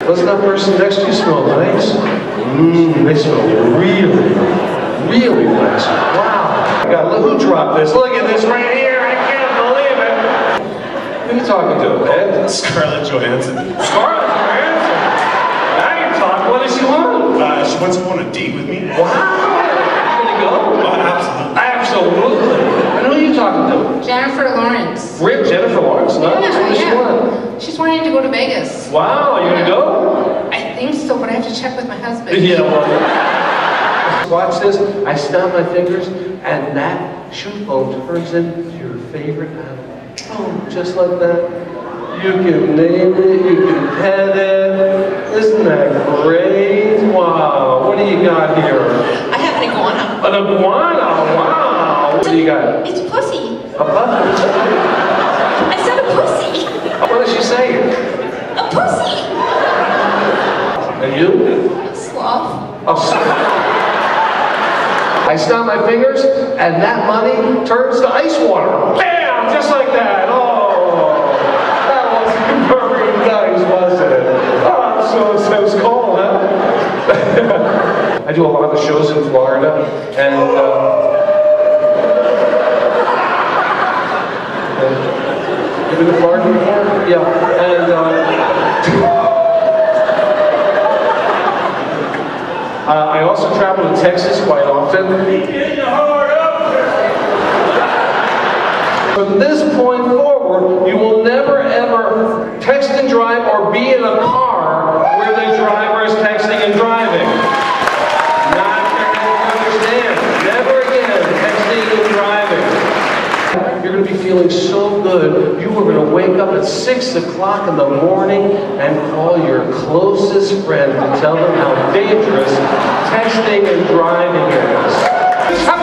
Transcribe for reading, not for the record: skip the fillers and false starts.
Doesn't that person next to you smell nice? They smell really, really nice. Wow. Who dropped this? Look at this right here. I can't believe it. Who are you talking to, Ed? Scarlett Johansson. Scarlett Johansson? Now you're talking. What does she want? She wants to go on a date with me. Wow. You gonna go? Absolutely. Absolutely. And who are you talking to? Jennifer Lawrence. Rip, Jennifer Lawrence? Nice. What does she want? She's wanting to go to Vegas. Wow, you gonna go? I think so, but I have to check with my husband. Yeah, well. Watch this. I snap my fingers, and that shoe foam turns into your favorite animal. Oh, just like that. You can name it, you can pet it. Isn't that great? Wow. What do you got here? I have an iguana. An iguana? Wow. What do you got? It's pussy. A puppy? I said a pussy. What does she say? A pussy. And you? A sloth. A sloth. I snap my fingers, and that money turns to ice water. Bam! Just like that. Oh, that wasn't very nice, was it? Oh, so it was cold, huh? I do a lot of shows in Florida, and you've been to Florida before? Yeah, and I also travel to Texas quite often. From this point forward, you will never ever text and drive or be in a car where the driver is texting and driving. Not going to understand. Never again texting and driving. You're going to be feeling so good, you are going to wake up at 6 o'clock in the morning and call your closest friend to tell them how dangerous texting and driving is.